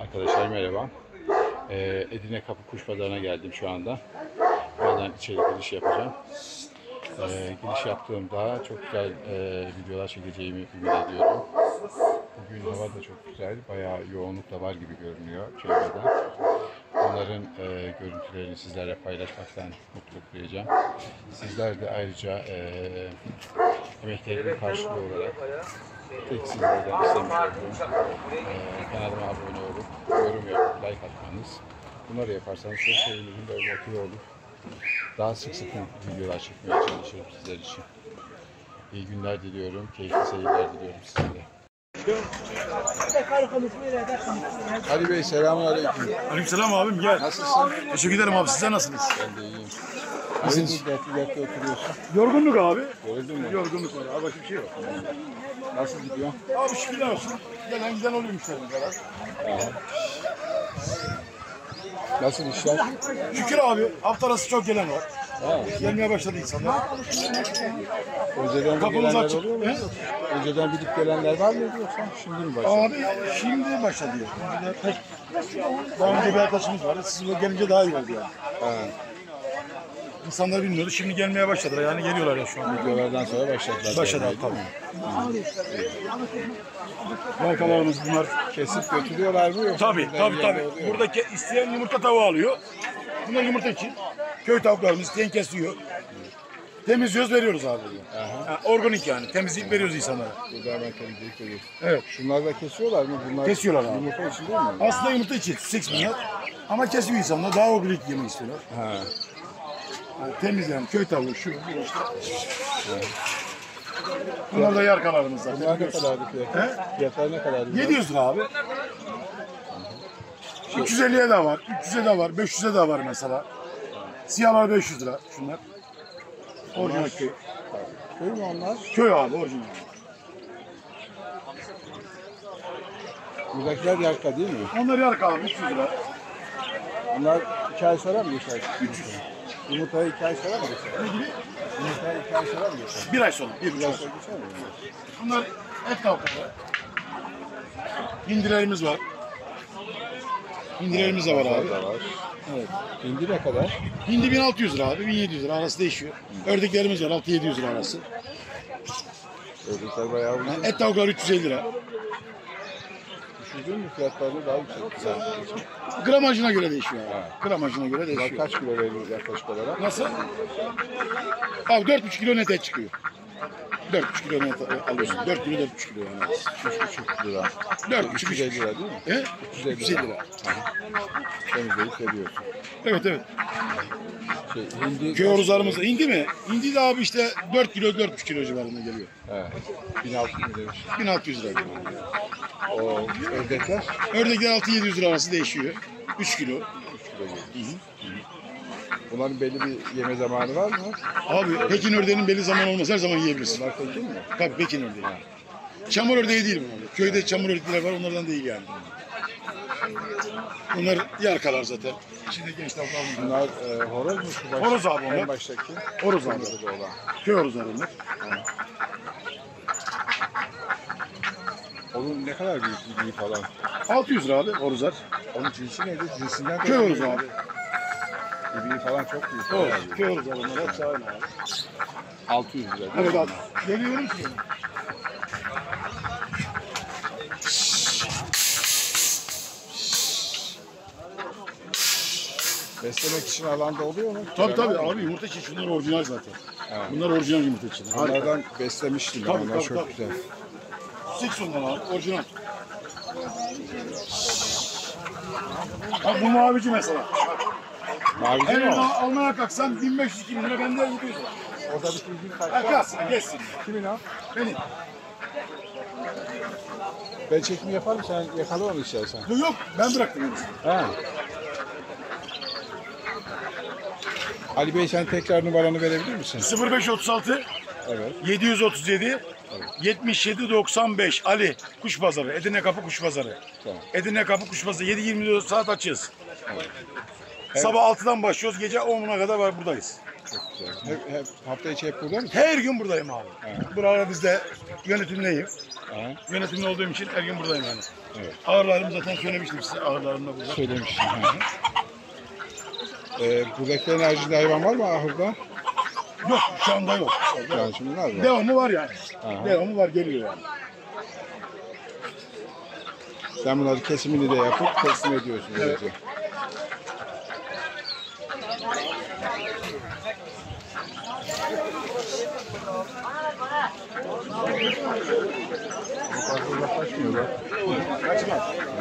Arkadaşlar merhaba. Edirne Kapı Kuş Pazarı'na geldim şu anda. Birazdan içeri giriş yapacağım. Giriş yaptığımda çok güzel videolar çekeceğimi ümit ediyorum. Bugün hava da çok güzel. Bayağı yoğunluk da var gibi görünüyor çevrede. Onların görüntülerini sizlerle paylaşmaktan mutluluk duyacağım. Sizler de ayrıca emeklerimin karşılığı olarak tek sizlerden istemiş olduğum kanalıma abone olup yorum yapıp like atmanız. Bunları yaparsanız çok sevinirim ve motive olup daha sık videolar çekmeye çalışırım sizler için. İyi günler diliyorum, keyifli seyirler diliyorum sizlere. Ali Bey selamünaleyküm. Aleykümselam abim gel. Nasılsın? Teşekkür ederim abi, sizler nasılsınız? Ben de iyiyim. Nasılsın? Dertli oturuyorsun. Yorgunluk abi. Yoruldun mu? Yorgunluk var abi, başka bir şey yok. Nasıl gidiyor? Abi şükürler olsun. Gelen giden oluyor müşterimiz kadar. Nasıl işler? Şükür abi, hafta arası çok gelen var. Ha. Gelmeye başladı insanlar. Önceden Kapımız gelenler açık. oluyor mu? He? Önceden bilip gelenler var mıydı yoksa şimdi mi başladı? Abi şimdi başladı ya. Önce de pek daha önce bir arkadaşımız vardı. Siz böyle gelince daha iyi oldu yani. Ha. İnsanlar bilmiyordu. Şimdi gelmeye başladılar. Yani geliyorlar ya şu an. Videolardan sonra başladılar. Başladı abi, tabii. Markalarımız bunlar. Kesip götürüyorlar mı yoksa? Tabii buradan tabii bir yerde tabii. oluyor mu? Buradaki isteyen yumurta tavuğu alıyor. Bunlar yumurta için. Köy tavuklarımız isteyen kesiyor. Temizliyoruz, veriyoruz abi. Yani organik yani. Temizleyip veriyoruz insanlara. Burada hemen temizleyip veriyorsun. Evet. Şunlar da kesiyorlar mı? Bunlar Kesiyorlar abi. yumurta için değil mi? Aslında yumurta için süs ekmeği ama kesiyor insanlar. Daha organik yemek istiyorlar. Ha. Yani temiz yani. Köy tavuğu şu. Bu işte. Bunlar da yarkalarımız zaten. Bunlar ne kadardı fiyatı? Fiyatlar ne kadardı? 700 lira abi. 350'ye de var, 300'e de var, 500'e de var mesela. Siyahlar 500 lira şunlar. Orijinal köy. Köy mü onlar? Köy abi orijinal. Buradakiler yarka değil mi? Onlar yarka abi 300 lira. Bunlar 2 ay sonra mı geçer? 300. Yumurtayı 2 ay sonra mı geçer? Yumurtayı 2 ay sonra mı geçer? Bir ay sonra. Bir Bir ay ay sonra sonra. geçer mi? Bunlar et tavukları. Hindilerimiz var. Hindilerimiz de var abi. Da var. Evet. Hindi ne kadar? Hindi 1600 lira abi, 1700 lira arası değişiyor. Ördeklerimiz var 600-700 lira arası. Ördekler bayağı ucuz. Et tavuklar 350 lira. Düşürdün mü fiyatlarını daha yüksek? Güzel. Gramajına göre değişiyor abi. Gramajına göre Bunlar değişiyor. kaç kilo veriyor yaklaşık olarak? Nasıl? Abi 4,5 kilo net et çıkıyor. 4,5 kilo net alıyorsun. 4 kilo 4,5 kilo yani. 3,5 lira. 4,5 350 lira değil mi? He? 350 350 lira. Temizleyip veriyorsun. Evet evet. Hindi Köy horozlarımız da. Hindi mi? Hindi de abi işte 4 kilo 4,5 kilo civarında geliyor. He. 1600 mi demiş? 1600 lira geliyor. O ördekler Ördekler 600-700 lira arası değişiyor. 3 kilo. 3 kilo geliyor. Bunların belli bir yeme zamanı var mı? Abi Pekin ördeğinin belli zaman olmaz. Her zaman yiyebilirsin. Bunlar peki mi? Tabii Pekin ördeği. Çamur ördeği değil bunlar. Köyde çamur ördekler var, onlardan değil yani. Bunlar yarkalar zaten. Şimdi genç tavuklar bunlar. Bunlar horoz mu? Şu baş, Horoz abi onlar. En baştaki. Horoz abi. Kırmızı da olan. Köy horozları bunlar. Onun ne kadar büyüklüğü falan? 600 lira abi horozlar. Onun cinsi neydi? Cinsinden de Köy horozu abi. İbiği falan çok büyük. Evet, köy horozları bunlar. Hepsi aynı abi. 600 lira. değil mi? Evet abi. Geliyorum ki. Beslemek için alanda oluyor mu? Tabii tabii abi yumurta için şunlar orijinal zaten. Evet. Bunlar orijinal yumurta için. Harika. Onlardan beslemiştim ben. Tabii, Onlar tabii, çok tabii. güzel. Six ondan abi orijinal. Bak bu mavici mesela. Mavici Her mi o? almaya kalksan 1500-2000 lira bende 700 lira. Orada bir bildiğin kaç Ha var? kalsın geçsin. Kimin o? Benim. Ben çekimi yaparım, sen yakala onu istersen. Yok ben bıraktım onu. Ha. Ali Bey sen tekrar numaranı verebilir misin? 0536 Evet. 737 77 95 Ali Kuş Pazarı, Edirne Kapı Kuş Pazarı. Tamam. Edirne Kapı Kuş Pazarı 7-24 saat açığız. Sabah 6'dan başlıyoruz, gece 10'una kadar var buradayız. Çok güzel. Hep hafta içi hep burada mısın? Her gün buradayım abi. Burada bizde yönetimdeyim. Ha. Yönetimde olduğum için her gün buradayım yani. Evet. Ağırlarımı zaten söylemiştim size. Ağırlarımla burada. Söylemiştim. Buradaki enerjili hayvan var mı ahırda? Yok şu anda yok. Yani şimdi var mı? Devamı var yani. Aha. Devamı var geliyor yani. Sen bunları kesimini de yapıp teslim ediyorsun. Evet. Böylece. Fazla uzaklaşmıyorlar. Kaçmaz.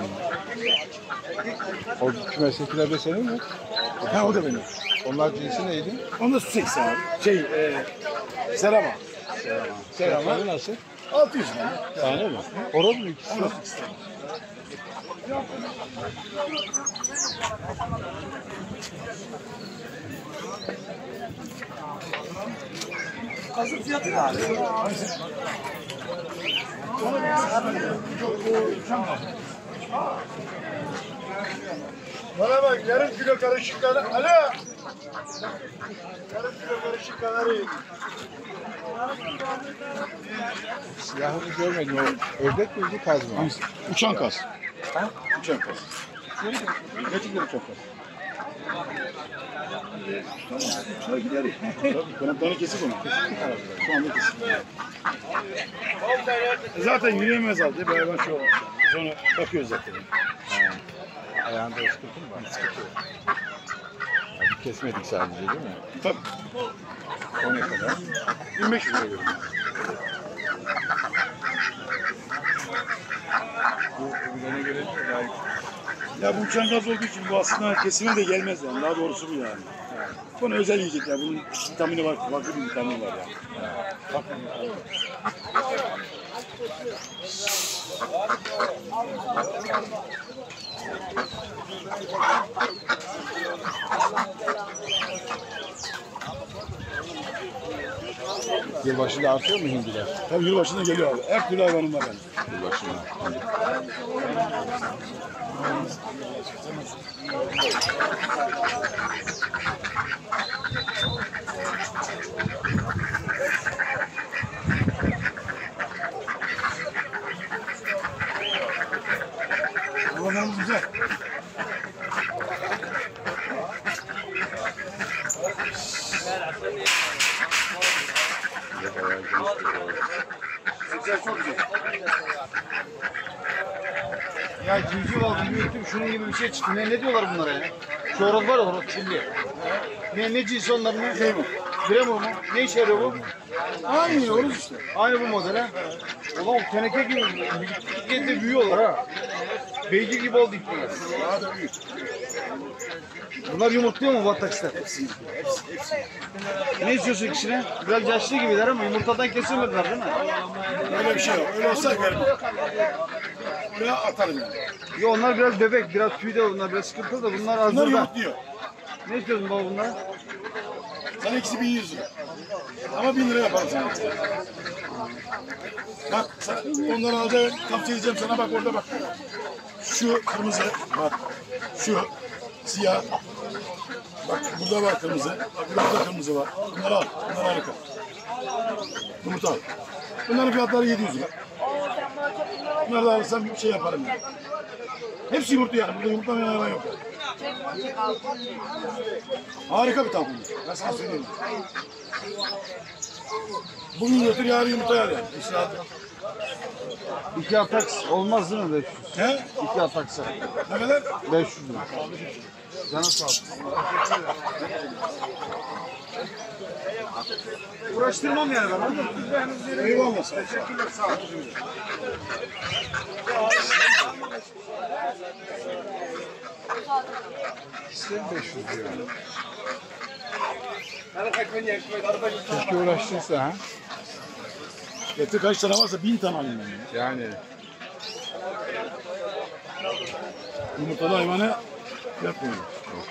O kümesdekiler de senin mi? Ha o da benim. Onlar cinsi neydi? Onda su 80 abi. Serama. Serama. Fiyatları nasıl? 600 lira. Tane mi? Horoz mu ikisi? Onu istedim. Kazık fiyatı ne abi? Bana bak yarım kilo karışık kanarya. Alo. Yarım kilo karışık kanarya. Siyahını görmedim. O ördek miydi kaz mı? Uçan kaz. Ha? Uçan kaz. Gerçekten uçan kaz. Uçağa gideriz. Benim tane kesik onu. Şu anda kesik. Zaten yürüyemez abi. Bir hayvan şu. Biz ona bakıyoruz zaten. Ayağında sıkıntı mı var? Sıkıntı yok. Abi kesmedik sadece değil mi? Tabii. O ne kadar? 25 lira veriyorum. Bu öbürlerine göre daha yüksek. Ya bu uçan gaz olduğu için bu aslında kesime de gelmez yani. Daha doğrusu bu yani. Bunu özel yiyecek ya. Bunun vitamini var. Farklı bir vitamini var yani. Farklı bir vitamini var. Yılbaşında artıyor mu hindiler? Tabii yılbaşında geliyor abi. Her türlü hayvanım var benim. Yılbaşında. Hayvanlarımız güzel. Güzel, çok güzel. Ya civciv aldım büyüttüm şunun gibi bir şey çıktı. Ne diyorlar bunlara ya? Şu horoz var ya horoz çilli. Ne cinsi onlar ne? Şey bu. Bremo mu? Ne işe yarıyor bu? Aynı oruz işte. Aynı bu model ha. Ulan o teneke gibi gittikçe de büyüyorlar ha. Beygir gibi oldu ipler. Daha da büyük. Bunlar yumurtluyor mu battakslar? Hepsi. Ne istiyorsun ikisine? Biraz yaşlı gibiler ama yumurtadan kesilmediler değil mi? Öyle bir şey yok. Öyle olsa vermem. Oraya atarım yani. Yo onlar biraz bebek, biraz tüyde bunlar biraz sıkıntılı da bunlar Bunlar hazırda. yumurtluyor. Ne istiyorsun baba bunlara? Sana ikisi 1100 lira. Ama 1000 lira yaparım sana. Bak onları alacağım, tavsiye edeceğim sana bak orada bak. Şu kırmızı, bak şu siyah. Bak burada var kırmızı, bak burada kırmızı var. Bunları al, bunlar harika. Yumurta al. Bunların fiyatları 700 lira. Bunları da alırsam bir şey yaparım yani. Hepsi yumurta yani, burada yumurtlamayan hayvan yok. Harika bir tampon. Ben sana söyleyeyim. Bugün götür yarın yumurta yer yani. İşte hadi. 2 ataks olmaz değil mi 500? He? 2 ataksa. Ne kadar? 500 lira. Canı sağ olsun. Uğraştırmam yani ben. Eyvallah sağ ol. Teşekkürler sağ ol. İsteyen 500 diyor. Keşke uğraştıysa ha. Getir kaç tane varsa 1000 tane alayım ben ya. Yani Yumurtalı hayvanı yapmıyorum.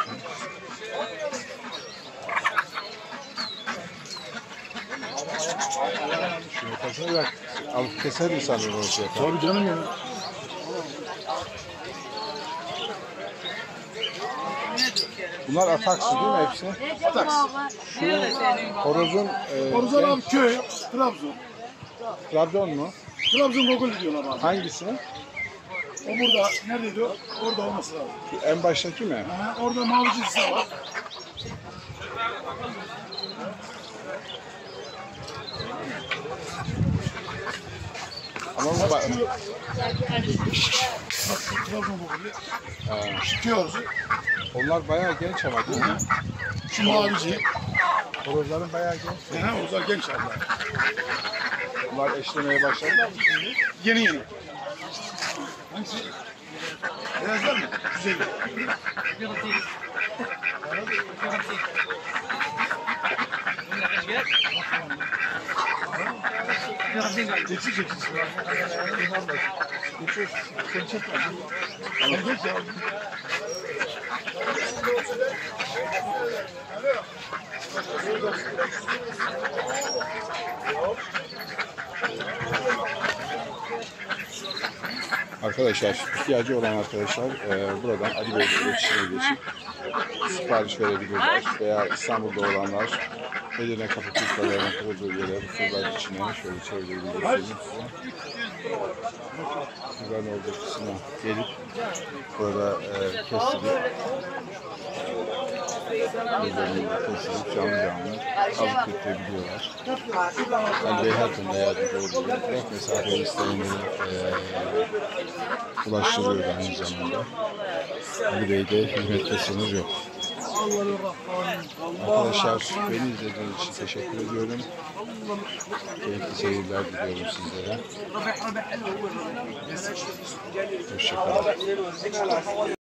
şunu kasaya bak. Alıp keser mi sanır o fiyata? Tabii canım ya. Bunlar ataksı değil mi hepsi? Ataks. Horozun Oruzan abi köy, Trabzon. Trabzon mu? Trabzon Gogol diyorlar abi. Hangisi? O burada. Neredeydi o? Orada olması lazım. En baştaki mi? Ha, orada mavi cins var. Ama bu Bak şu Trabzon balığı. Şu kiyozu. onlar bayağı genç ama değil mi? Şu mavici. Horozların bayağı genç. Ha, o da genç abla. Bunlar eşlemeye başladılar mı? Yeni yeni. Hangisi? Beyazlar mı? Güzel. Geçiş geçiş. Sen çekme. Geç ya. Arkadaşlar, ihtiyacı olan arkadaşlar buradan Ali Bey'le iletişime geçip sipariş verebilirler. Veya İstanbul'da olanlar Edirne Kapı Kuşları'nın kurulduğu yere bu surlar içine şöyle çevreyi göstereyim size. Surların olduğu kısmına gelip burada kesilip canlı alıp götürebiliyorlar. Ali Bey her konuda yardımcı oluyor. Bırak mesafeyi isteyenleri ulaştırıyor aynı zamanda. Ali Bey'de hizmette sınır yok. Arkadaşlar beni izlediğiniz için teşekkür ediyorum. Keyifli seyirler diliyorum sizlere. Hoşçakalın.